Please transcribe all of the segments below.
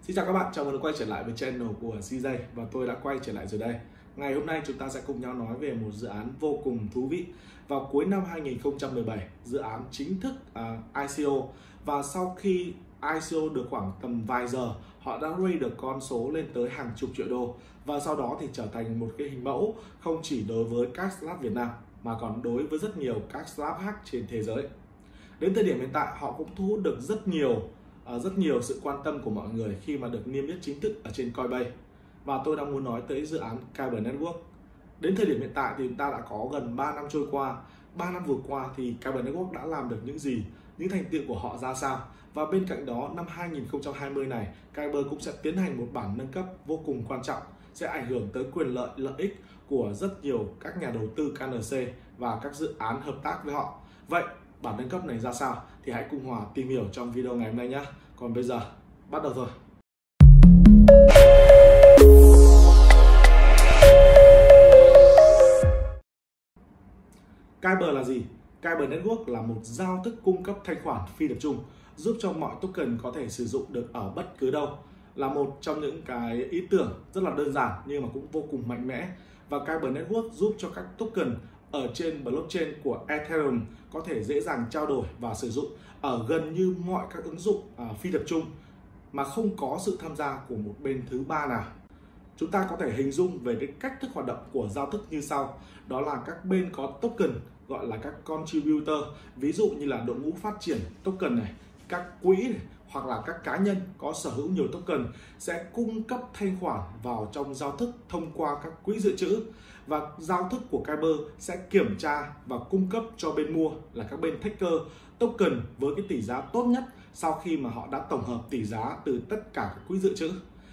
Xin chào các bạn, chào mừng đã quay trở lại với channel của CJ và tôi đã quay trở lại rồi đây. Ngày hôm nay chúng ta sẽ cùng nhau nói về một dự án vô cùng thú vị. Vào cuối năm 2017, dự án chính thức ICO, và sau khi ICO được khoảng tầm vài giờ, họ đã raise được con số lên tới hàng chục triệu đô, và sau đó thì trở thành một cái hình mẫu không chỉ đối với các startup Việt Nam mà còn đối với rất nhiều các startup khác trên thế giới. Đến thời điểm hiện tại, họ cũng thu hút được rất nhiều sự quan tâm của mọi người khi mà được niêm yết chính thức ở trên Coinbase. Và tôi đang muốn nói tới dự án Kyber Network. Đến thời điểm hiện tại thì chúng ta đã có gần 3 năm trôi qua. 3 năm vừa qua thì Kyber Network đã làm được những gì, những thành tựu của họ ra sao. Và bên cạnh đó, năm 2020 này, Kyber cũng sẽ tiến hành một bản nâng cấp vô cùng quan trọng, sẽ ảnh hưởng tới quyền lợi ích của rất nhiều các nhà đầu tư KNC và các dự án hợp tác với họ. Vậy bản nâng cấp này ra sao thì hãy cùng Hòa tìm hiểu trong video ngày hôm nay nhé. Còn bây giờ bắt đầu thôi. Kyber là gì? Kyber Network là một giao thức cung cấp thanh khoản phi tập trung, giúp cho mọi token có thể sử dụng được ở bất cứ đâu. Là một trong những cái ý tưởng rất là đơn giản nhưng mà cũng vô cùng mạnh mẽ. Và Kyber Network giúp cho các token ở trên blockchain của Ethereum có thể dễ dàng trao đổi và sử dụng ở gần như mọi các ứng dụng phi tập trung mà không có sự tham gia của một bên thứ ba nào. Chúng ta có thể hình dung về cái cách thức hoạt động của giao thức như sau. Đó là các bên có token gọi là các contributor, ví dụ như là đội ngũ phát triển token này, các quỹ này, hoặc là các cá nhân có sở hữu nhiều token sẽ cung cấp thanh khoản vào trong giao thức thông qua các quỹ dự trữ, và giao thức của Kyber sẽ kiểm tra và cung cấp cho bên mua là các bên taker token với cái tỷ giá tốt nhất sau khi mà họ đã tổng hợp tỷ giá từ tất cả các quỹ dự trữ.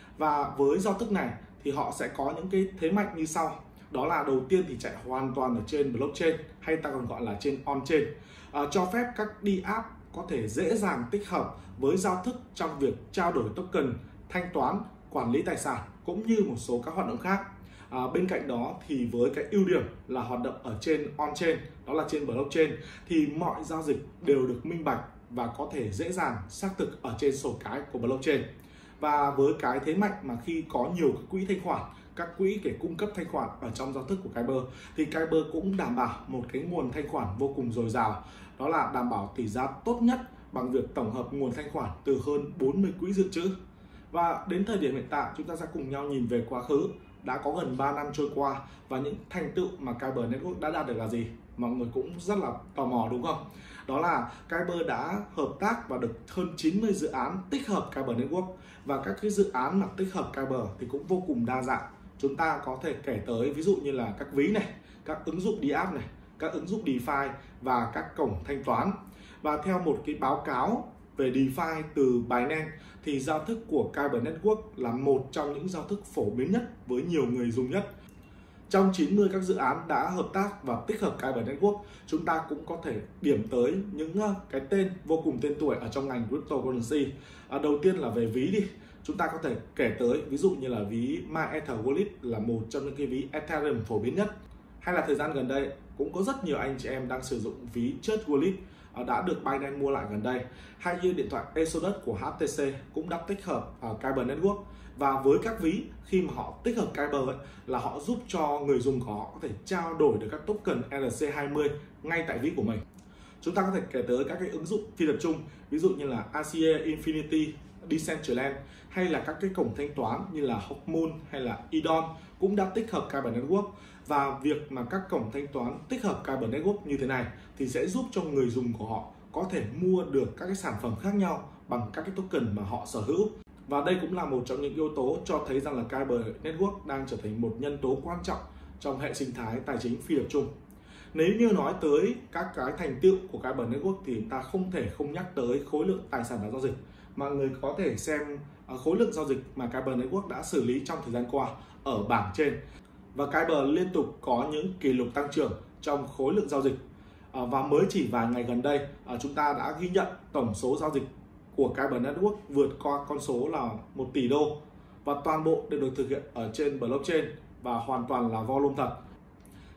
Và với giao thức này thì họ sẽ có những cái thế mạnh như sau. Đó là đầu tiên thì chạy hoàn toàn ở trên blockchain, hay ta còn gọi là trên on-chain, cho phép các DApp có thể dễ dàng tích hợp với giao thức trong việc trao đổi token, thanh toán, quản lý tài sản cũng như một số các hoạt động khác. Bên cạnh đó thì với cái ưu điểm là hoạt động ở trên on-chain, đó là trên blockchain, thì mọi giao dịch đều được minh bạch và có thể dễ dàng xác thực ở trên sổ cái của blockchain. Và với cái thế mạnh mà khi có nhiều các quỹ thanh khoản, các quỹ để cung cấp thanh khoản ở trong giao thức của Kyber, thì Kyber cũng đảm bảo một cái nguồn thanh khoản vô cùng dồi dào. Đó là đảm bảo tỷ giá tốt nhất bằng việc tổng hợp nguồn thanh khoản từ hơn 40 quỹ dự trữ. Và đến thời điểm hiện tại, chúng ta sẽ cùng nhau nhìn về quá khứ. Đã có gần 3 năm trôi qua và những thành tựu mà Kyber Network đã đạt được là gì? Mọi người cũng rất là tò mò đúng không? Đó là Kyber đã hợp tác và được hơn 90 dự án tích hợp Kyber Network, và các cái dự án mà tích hợp Kyber thì cũng vô cùng đa dạng. Chúng ta có thể kể tới ví dụ như là các ví này, các ứng dụng DApp này, các ứng dụng DeFi và các cổng thanh toán. Và theo một cái báo cáo về DeFi từ Binance thì giao thức của Kyber Network là một trong những giao thức phổ biến nhất với nhiều người dùng nhất. Trong 90 các dự án đã hợp tác và tích hợp Kyber Network, chúng ta cũng có thể điểm tới những cái tên vô cùng tên tuổi ở trong ngành cryptocurrency. Đầu tiên là về ví đi. Chúng ta có thể kể tới ví dụ như là ví MyEther Wallet là một trong những cái ví Ethereum phổ biến nhất. Hay là thời gian gần đây cũng có rất nhiều anh chị em đang sử dụng ví Church Wallet đã được Binance mua lại gần đây. Hay như điện thoại Exodus của HTC cũng đã tích hợp Kyber Network. Và với các ví, khi mà họ tích hợp Kyber là họ giúp cho người dùng của họ có thể trao đổi được các token ERC20 ngay tại ví của mình. Chúng ta có thể kể tới các cái ứng dụng phi tập trung, ví dụ như là RCA Infinity, Decentraland, hay là các cái cổng thanh toán như là Hawkmoon hay là Edon cũng đã tích hợp Kyber Network. Và việc mà các cổng thanh toán tích hợp Kyber Network như thế này thì sẽ giúp cho người dùng của họ có thể mua được các cái sản phẩm khác nhau bằng các cái token mà họ sở hữu. Và đây cũng là một trong những yếu tố cho thấy rằng là Kyber Network đang trở thành một nhân tố quan trọng trong hệ sinh thái tài chính phi tập trung. Nếu như nói tới các cái thành tựu của Kyber Network thì chúng ta không thể không nhắc tới khối lượng tài sản đã giao dịch. Mọi người có thể xem khối lượng giao dịch mà Kyber Network đã xử lý trong thời gian qua ở bảng trên. Và Kyber liên tục có những kỷ lục tăng trưởng trong khối lượng giao dịch. Và mới chỉ vài ngày gần đây, chúng ta đã ghi nhận tổng số giao dịch của Kyber Network vượt qua con số là 1 tỷ đô. Và toàn bộ đều được thực hiện ở trên blockchain và hoàn toàn là volume thật.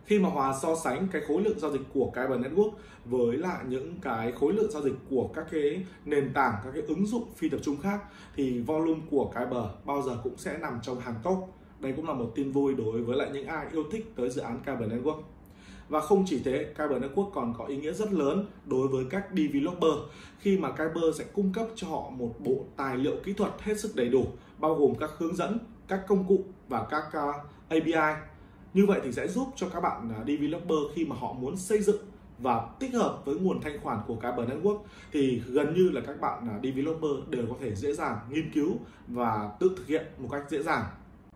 Khi mà Hòa so sánh cái khối lượng giao dịch của Kyber Network với lại những cái khối lượng giao dịch của các cái nền tảng, các cái ứng dụng phi tập trung khác, thì volume của Kyber bao giờ cũng sẽ nằm trong hàng top. Đây cũng là một tin vui đối với lại những ai yêu thích tới dự án Kyber Network. Và không chỉ thế, Kyber Network còn có ý nghĩa rất lớn đối với các developer, khi mà Kyber sẽ cung cấp cho họ một bộ tài liệu kỹ thuật hết sức đầy đủ, bao gồm các hướng dẫn, các công cụ và các API. Như vậy thì sẽ giúp cho các bạn developer khi mà họ muốn xây dựng và tích hợp với nguồn thanh khoản của Kyber Network thì gần như là các bạn developer đều có thể dễ dàng nghiên cứu và tự thực hiện một cách dễ dàng.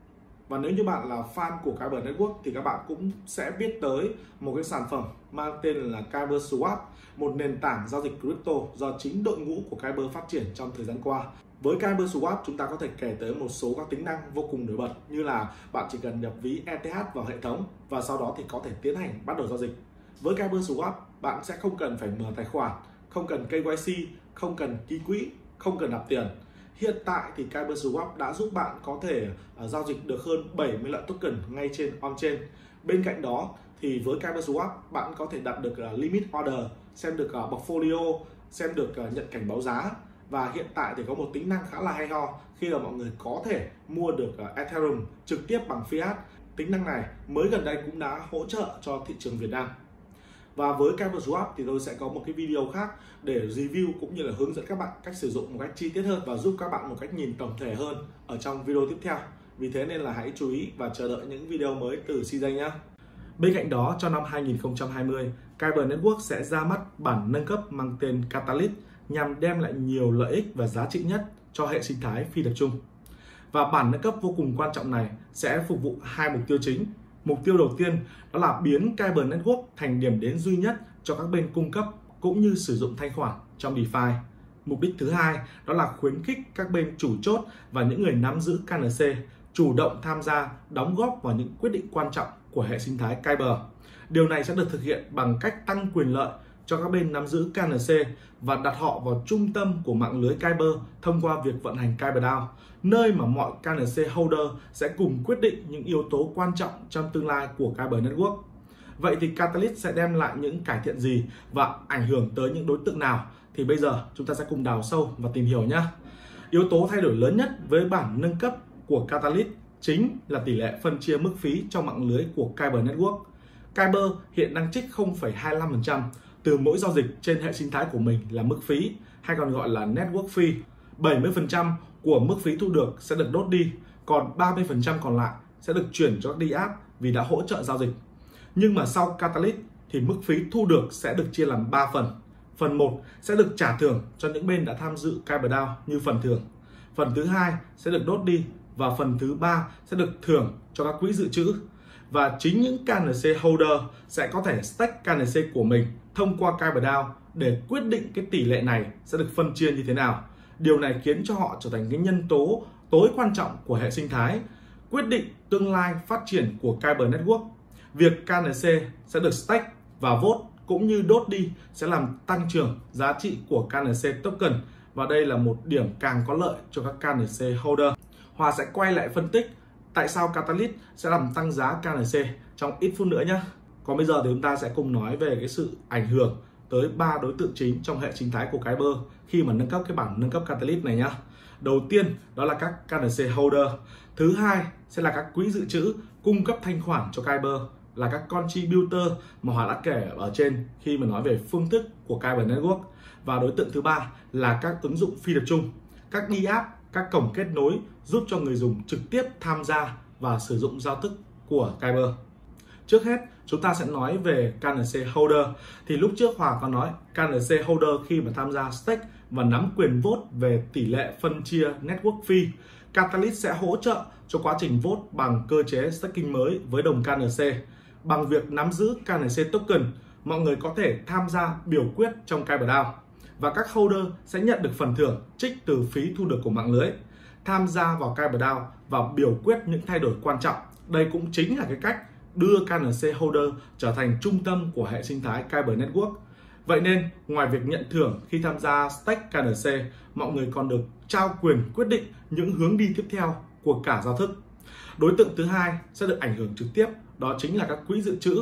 Và nếu như bạn là fan của Kyber Network thì các bạn cũng sẽ biết tới một cái sản phẩm mang tên là Kyber Swap, một nền tảng giao dịch crypto do chính đội ngũ của Kyber phát triển trong thời gian qua. Với Kyber Swap, chúng ta có thể kể tới một số các tính năng vô cùng nổi bật, như là bạn chỉ cần nhập ví ETH vào hệ thống và sau đó thì có thể tiến hành bắt đầu giao dịch. Với Kyber Swap, bạn sẽ không cần phải mở tài khoản, không cần KYC, không cần ký quỹ, không cần nạp tiền. Hiện tại thì Kyber Swap đã giúp bạn có thể giao dịch được hơn 70 loại token ngay trên on-chain. Bên cạnh đó thì với Kyber Swap, bạn có thể đặt được limit order, xem được portfolio, xem được nhận cảnh báo giá. Và hiện tại thì có một tính năng khá là hay ho khi mà mọi người có thể mua được Ethereum trực tiếp bằng fiat. Tính năng này mới gần đây cũng đã hỗ trợ cho thị trường Việt Nam. Và với Kyber Swap thì tôi sẽ có một cái video khác để review cũng như là hướng dẫn các bạn cách sử dụng một cách chi tiết hơn và giúp các bạn một cách nhìn tổng thể hơn ở trong video tiếp theo. Vì thế nên là hãy chú ý và chờ đợi những video mới từ CJ nhé. Bên cạnh đó, trong năm 2020, Kyber Network sẽ ra mắt bản nâng cấp mang tên Catalyst nhằm đem lại nhiều lợi ích và giá trị nhất cho hệ sinh thái phi tập trung. Và bản nâng cấp vô cùng quan trọng này sẽ phục vụ hai mục tiêu chính. Mục tiêu đầu tiên đó là biến Kyber Network thành điểm đến duy nhất cho các bên cung cấp cũng như sử dụng thanh khoản trong DeFi. Mục đích thứ hai đó là khuyến khích các bên chủ chốt và những người nắm giữ KNC chủ động tham gia, đóng góp vào những quyết định quan trọng của hệ sinh thái Kyber. Điều này sẽ được thực hiện bằng cách tăng quyền lợi cho các bên nắm giữ KNC và đặt họ vào trung tâm của mạng lưới Kyber thông qua việc vận hành KyberDAO, nơi mà mọi KNC holder sẽ cùng quyết định những yếu tố quan trọng trong tương lai của Kyber Network. Vậy thì Catalyst sẽ đem lại những cải thiện gì và ảnh hưởng tới những đối tượng nào? Thì bây giờ chúng ta sẽ cùng đào sâu và tìm hiểu nhé. Yếu tố thay đổi lớn nhất với bản nâng cấp của Catalyst chính là tỷ lệ phân chia mức phí trong mạng lưới của Kyber Network. Kyber hiện đang trích 0,25% từ mỗi giao dịch trên hệ sinh thái của mình là mức phí, hay còn gọi là network fee. 70% của mức phí thu được sẽ được đốt đi, còn 30% còn lại sẽ được chuyển cho các DApp vì đã hỗ trợ giao dịch. Nhưng mà sau Catalyst thì mức phí thu được sẽ được chia làm 3 phần. Phần 1 sẽ được trả thưởng cho những bên đã tham dự KyberDAO như phần thưởng. Phần thứ hai sẽ được đốt đi và phần thứ ba sẽ được thưởng cho các quỹ dự trữ. Và chính những KNC holder sẽ có thể stake KNC của mình thông qua KyberDAO để quyết định cái tỷ lệ này sẽ được phân chia như thế nào. Điều này khiến cho họ trở thành cái nhân tố tối quan trọng của hệ sinh thái, quyết định tương lai phát triển của Kyber Network. Việc KNC sẽ được stake và vote cũng như đốt đi sẽ làm tăng trưởng giá trị của KNC token, và đây là một điểm càng có lợi cho các KNC holder. Hòa sẽ quay lại phân tích tại sao Catalyst sẽ làm tăng giá KNC trong ít phút nữa nhé. Còn bây giờ thì chúng ta sẽ cùng nói về cái sự ảnh hưởng tới 3 đối tượng chính trong hệ sinh thái của Kyber khi mà nâng cấp cái bản nâng cấp Catalyst này nhá. Đầu tiên đó là các KNC holder. Thứ hai sẽ là các quỹ dự trữ cung cấp thanh khoản cho Kyber, là các contributor mà Hòa đã kể ở trên khi mà nói về phương thức của Kyber Network. Và đối tượng thứ ba là các ứng dụng phi tập trung, các DApp, các cổng kết nối giúp cho người dùng trực tiếp tham gia và sử dụng giao thức của Kyber. Trước hết, chúng ta sẽ nói về KNC holder. Thì lúc trước Hòa có nói KNC holder khi mà tham gia stake và nắm quyền vote về tỷ lệ phân chia network fee, Catalyst sẽ hỗ trợ cho quá trình vote bằng cơ chế staking mới với đồng KNC. Bằng việc nắm giữ KNC token, mọi người có thể tham gia biểu quyết trong KyberDAO và các holder sẽ nhận được phần thưởng trích từ phí thu được của mạng lưới. Tham gia vào KyberDAO và biểu quyết những thay đổi quan trọng. Đây cũng chính là cái cách đưa KNC holder trở thành trung tâm của hệ sinh thái Kyber Network. Vậy nên, ngoài việc nhận thưởng khi tham gia stake KNC, mọi người còn được trao quyền quyết định những hướng đi tiếp theo của cả giao thức. Đối tượng thứ hai sẽ được ảnh hưởng trực tiếp, đó chính là các quỹ dự trữ.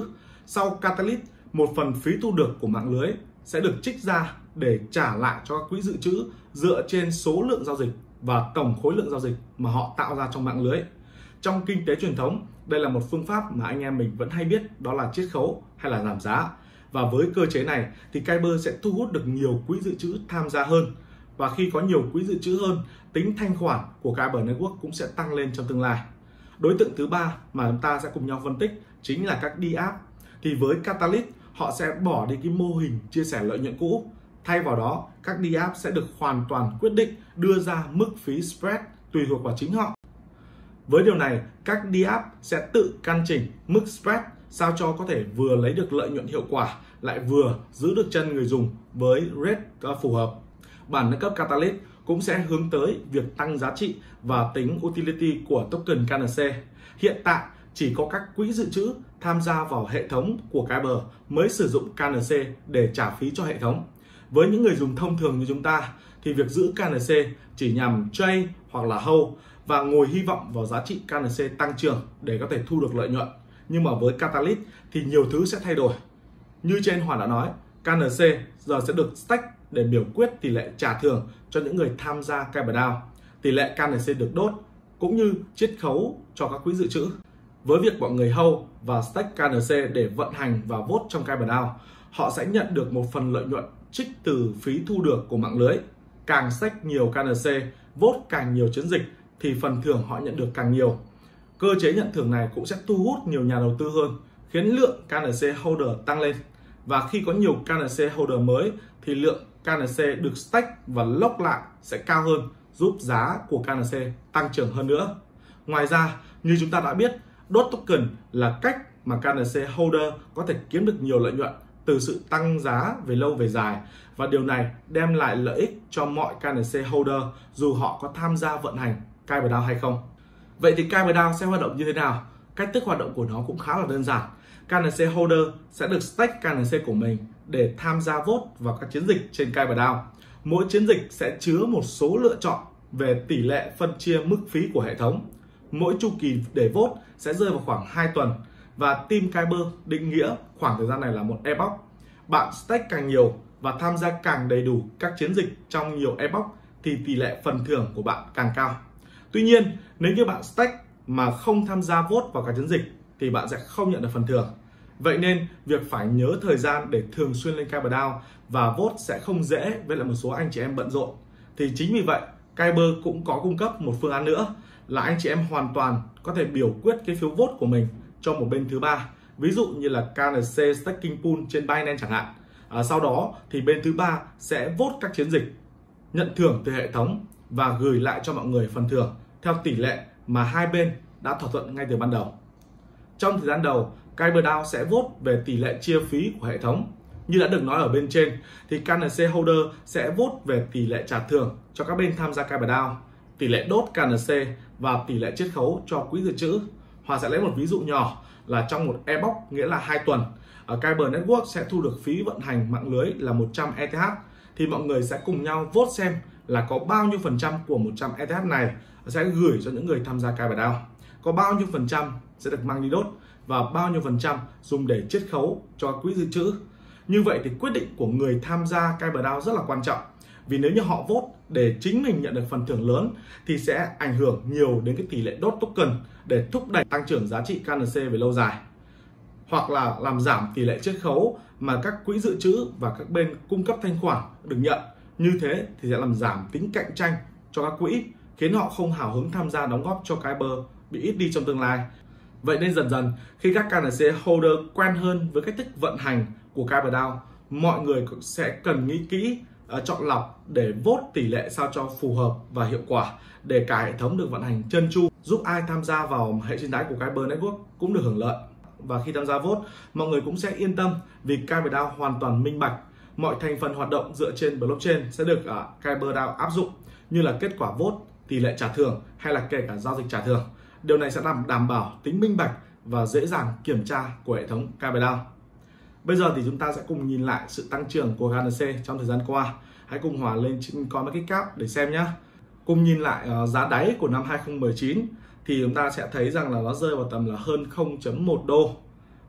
Sau Catalyst, một phần phí thu được của mạng lưới sẽ được trích ra để trả lại cho các quỹ dự trữ dựa trên số lượng giao dịch và tổng khối lượng giao dịch mà họ tạo ra trong mạng lưới. Trong kinh tế truyền thống, đây là một phương pháp mà anh em mình vẫn hay biết, đó là chiết khấu hay là giảm giá. Và với cơ chế này thì Kyber sẽ thu hút được nhiều quỹ dự trữ tham gia hơn. Và khi có nhiều quỹ dự trữ hơn, tính thanh khoản của Kyber Network cũng sẽ tăng lên trong tương lai. Đối tượng thứ ba mà chúng ta sẽ cùng nhau phân tích chính là các DApp. Thì với Catalyst, họ sẽ bỏ đi cái mô hình chia sẻ lợi nhuận cũ. Thay vào đó, các DApp sẽ được hoàn toàn quyết định đưa ra mức phí spread tùy thuộc vào chính họ. Với điều này, các DApp sẽ tự căn chỉnh mức spread sao cho có thể vừa lấy được lợi nhuận hiệu quả, lại vừa giữ được chân người dùng với rate phù hợp. Bản nâng cấp Catalyst cũng sẽ hướng tới việc tăng giá trị và tính utility của token KNC. Hiện tại, chỉ có các quỹ dự trữ tham gia vào hệ thống của Kyber mới sử dụng KNC để trả phí cho hệ thống. Với những người dùng thông thường như chúng ta thì việc giữ KNC chỉ nhằm trade hoặc là hold và ngồi hy vọng vào giá trị KNC tăng trưởng để có thể thu được lợi nhuận. Nhưng mà với Catalyst thì nhiều thứ sẽ thay đổi. Như trên Hoàn đã nói, KNC giờ sẽ được stack để biểu quyết tỷ lệ trả thưởng cho những người tham gia Kyber DAO. Tỷ lệ KNC được đốt cũng như chiết khấu cho các quỹ dự trữ. Với việc mọi người hold và stack KNC để vận hành và vote trong Kyber DAO, họ sẽ nhận được một phần lợi nhuận trích từ phí thu được của mạng lưới. Càng stack nhiều KNC, vote càng nhiều chiến dịch thì phần thưởng họ nhận được càng nhiều. Cơ chế nhận thưởng này cũng sẽ thu hút nhiều nhà đầu tư hơn, khiến lượng KNC holder tăng lên. Và khi có nhiều KNC holder mới thì lượng KNC được stack và lock lại sẽ cao hơn, giúp giá của KNC tăng trưởng hơn nữa. Ngoài ra, như chúng ta đã biết, đốt token là cách mà KNC holder có thể kiếm được nhiều lợi nhuận từ sự tăng giá về lâu về dài, và điều này đem lại lợi ích cho mọi KNC holder dù họ có tham gia vận hành Kyber DAO hay không. Vậy thì Kyber DAO sẽ hoạt động như thế nào? Cách thức hoạt động của nó cũng khá là đơn giản. KNC holder sẽ được stack KNC của mình để tham gia vote vào các chiến dịch trên Kyber DAO. Mỗi chiến dịch sẽ chứa một số lựa chọn về tỷ lệ phân chia mức phí của hệ thống. Mỗi chu kỳ để vote sẽ rơi vào khoảng 2 tuần và team Kyber định nghĩa khoảng thời gian này là một epoch. Bạn stack càng nhiều và tham gia càng đầy đủ các chiến dịch trong nhiều epoch thì tỷ lệ phần thưởng của bạn càng cao. Tuy nhiên, nếu như bạn stack mà không tham gia vote vào các chiến dịch thì bạn sẽ không nhận được phần thưởng. Vậy nên việc phải nhớ thời gian để thường xuyên lên Kyber DAO và vote sẽ không dễ với lại một số anh chị em bận rộn. Thì chính vì vậy, Kyber cũng có cung cấp một phương án nữa là anh chị em hoàn toàn có thể biểu quyết cái phiếu vote của mình cho một bên thứ ba. Ví dụ như là KNC Staking Pool trên Binance chẳng hạn. Sau đó thì bên thứ ba sẽ vote các chiến dịch, nhận thưởng từ hệ thống và gửi lại cho mọi người phần thưởng theo tỷ lệ mà hai bên đã thỏa thuận ngay từ ban đầu. Trong thời gian đầu, Kyber DAO sẽ vote về tỷ lệ chia phí của hệ thống. Như đã được nói ở bên trên thì KNC holder sẽ vote về tỷ lệ trả thưởng cho các bên tham gia Kyber DAO, tỷ lệ đốt KNC và tỷ lệ chiết khấu cho quỹ dự trữ. Hòa sẽ lấy một ví dụ nhỏ là trong một epoch, nghĩa là 2 tuần, Kyber Network sẽ thu được phí vận hành mạng lưới là 100 ETH, thì mọi người sẽ cùng nhau vote xem là có bao nhiêu phần trăm của 100 ETH này sẽ gửi cho những người tham gia Kyber DAO, có bao nhiêu phần trăm sẽ được mang đi đốt và bao nhiêu phần trăm dùng để chiết khấu cho quỹ dự trữ. Như vậy thì quyết định của người tham gia Kyber DAO rất là quan trọng, vì nếu như họ vote để chính mình nhận được phần thưởng lớn thì sẽ ảnh hưởng nhiều đến cái tỷ lệ đốt token để thúc đẩy tăng trưởng giá trị KNC về lâu dài, hoặc là làm giảm tỷ lệ chiết khấu mà các quỹ dự trữ và các bên cung cấp thanh khoản được nhận. Như thế thì sẽ làm giảm tính cạnh tranh cho các quỹ, khiến họ không hào hứng tham gia đóng góp cho Kyber bị ít đi trong tương lai. Vậy nên dần dần khi các KNC holder quen hơn với cách thức vận hành của Kyber DAO, mọi người sẽ cần nghĩ kỹ, chọn lọc để vote tỷ lệ sao cho phù hợp và hiệu quả để cả hệ thống được vận hành trơn tru, giúp ai tham gia vào hệ sinh thái của Kyber Network cũng được hưởng lợi. Và khi tham gia vote, mọi người cũng sẽ yên tâm vì Kyber DAO hoàn toàn minh bạch. Mọi thành phần hoạt động dựa trên blockchain sẽ được Kyber DAO áp dụng, như là kết quả vote, tỷ lệ trả thưởng hay là kể cả giao dịch trả thưởng. Điều này sẽ đảm bảo tính minh bạch và dễ dàng kiểm tra của hệ thống Kyber DAO. Bây giờ thì chúng ta sẽ cùng nhìn lại sự tăng trưởng của KNC trong thời gian qua. Hãy cùng Hòa lên CoinMarketCap để xem nhé. Cùng nhìn lại giá đáy của năm 2019 thì chúng ta sẽ thấy rằng là nó rơi vào tầm là hơn 0.1 đô.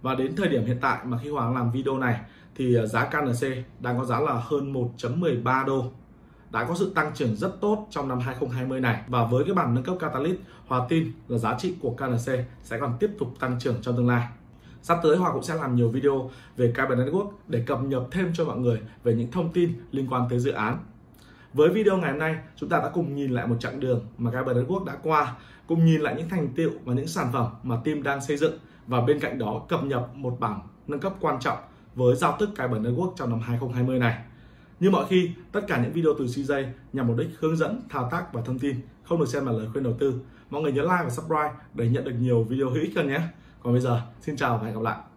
Và đến thời điểm hiện tại mà khi Hoàng làm video này thì giá KNC đang có giá là hơn 1.13 đô. Đã có sự tăng trưởng rất tốt trong năm 2020 này. Và với cái bản nâng cấp Catalyst, Hòa tin là giá trị của KNC sẽ còn tiếp tục tăng trưởng trong tương lai. Sắp tới Hòa cũng sẽ làm nhiều video về Kyber Network để cập nhật thêm cho mọi người về những thông tin liên quan tới dự án. Với video ngày hôm nay, chúng ta đã cùng nhìn lại một chặng đường mà Kyber Network đã qua, cùng nhìn lại những thành tựu và những sản phẩm mà team đang xây dựng, và bên cạnh đó cập nhật một bản nâng cấp quan trọng với giao thức Kyber Network trong năm 2020 này. Như mọi khi, tất cả những video từ CJ nhằm mục đích hướng dẫn, thao tác và thông tin, không được xem là lời khuyên đầu tư. Mọi người nhớ like và subscribe để nhận được nhiều video hữu ích hơn nhé. Còn bây giờ, xin chào và hẹn gặp lại.